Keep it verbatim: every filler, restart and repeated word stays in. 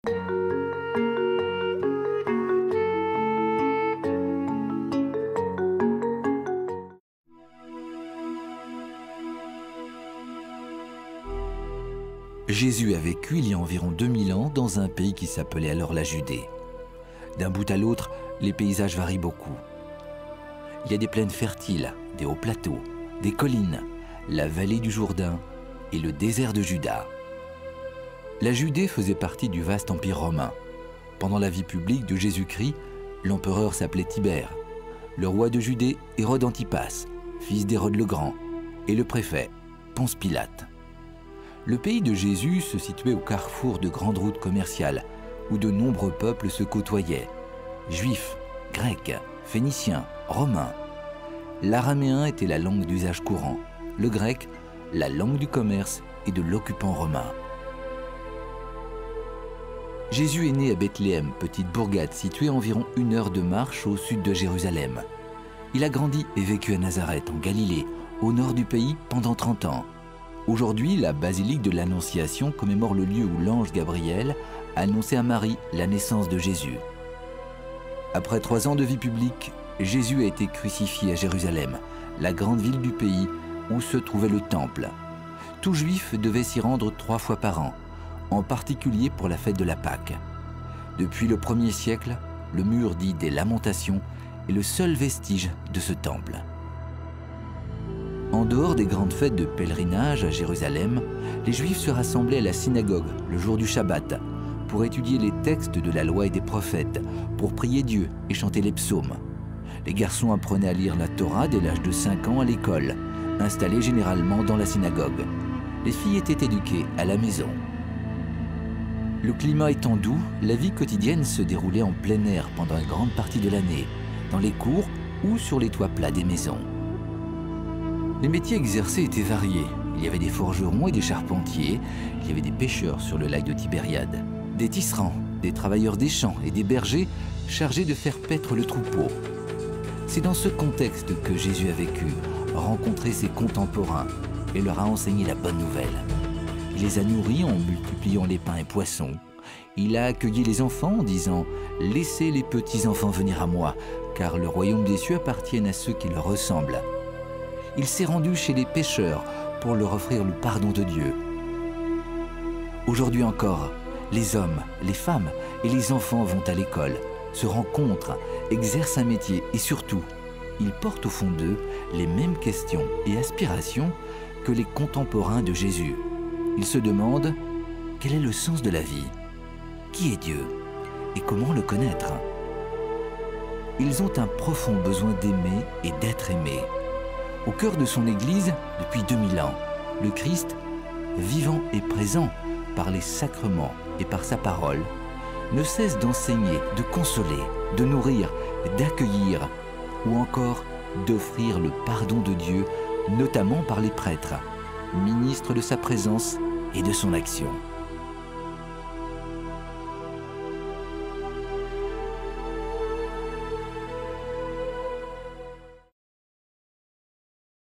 Jésus a vécu il y a environ deux mille ans dans un pays qui s'appelait alors la Judée. D'un bout à l'autre, les paysages varient beaucoup. Il y a des plaines fertiles, des hauts plateaux, des collines, la vallée du Jourdain et le désert de Juda. La Judée faisait partie du vaste empire romain. Pendant la vie publique de Jésus-Christ, l'empereur s'appelait Tibère, le roi de Judée Hérode Antipas, fils d'Hérode le Grand, et le préfet Ponce Pilate. Le pays de Jésus se situait au carrefour de grandes routes commerciales où de nombreux peuples se côtoyaient. Juifs, Grecs, Phéniciens, Romains. L'araméen était la langue d'usage courant, le grec, la langue du commerce et de l'occupant romain. Jésus est né à Bethléem, petite bourgade située à environ une heure de marche au sud de Jérusalem. Il a grandi et vécu à Nazareth, en Galilée, au nord du pays, pendant trente ans. Aujourd'hui, la basilique de l'Annonciation commémore le lieu où l'ange Gabriel a annoncé à Marie la naissance de Jésus. Après trois ans de vie publique, Jésus a été crucifié à Jérusalem, la grande ville du pays où se trouvait le temple. Tout juif devait s'y rendre trois fois par an, en particulier pour la fête de la Pâque. Depuis le premier siècle, le mur dit des Lamentations est le seul vestige de ce temple. En dehors des grandes fêtes de pèlerinage à Jérusalem, les Juifs se rassemblaient à la synagogue le jour du Shabbat pour étudier les textes de la loi et des prophètes, pour prier Dieu et chanter les psaumes. Les garçons apprenaient à lire la Torah dès l'âge de cinq ans à l'école, installée généralement dans la synagogue. Les filles étaient éduquées à la maison. Le climat étant doux, la vie quotidienne se déroulait en plein air pendant une grande partie de l'année, dans les cours ou sur les toits plats des maisons. Les métiers exercés étaient variés. Il y avait des forgerons et des charpentiers, il y avait des pêcheurs sur le lac de Tibériade, des tisserands, des travailleurs des champs et des bergers chargés de faire paître le troupeau. C'est dans ce contexte que Jésus a vécu, rencontré ses contemporains et leur a enseigné la bonne nouvelle. Il les a nourris en multipliant les pains et poissons. Il a accueilli les enfants en disant « Laissez les petits enfants venir à moi, car le royaume des cieux appartient à ceux qui leur ressemblent. » Il s'est rendu chez les pécheurs pour leur offrir le pardon de Dieu. Aujourd'hui encore, les hommes, les femmes et les enfants vont à l'école, se rencontrent, exercent un métier et surtout, ils portent au fond d'eux les mêmes questions et aspirations que les contemporains de Jésus. Ils se demandent quel est le sens de la vie, qui est Dieu et comment le connaître. Ils ont un profond besoin d'aimer et d'être aimés. Au cœur de son Église, depuis deux mille ans, le Christ, vivant et présent par les sacrements et par sa parole, ne cesse d'enseigner, de consoler, de nourrir, d'accueillir ou encore d'offrir le pardon de Dieu, notamment par les prêtres, ministres de sa présence et de son action.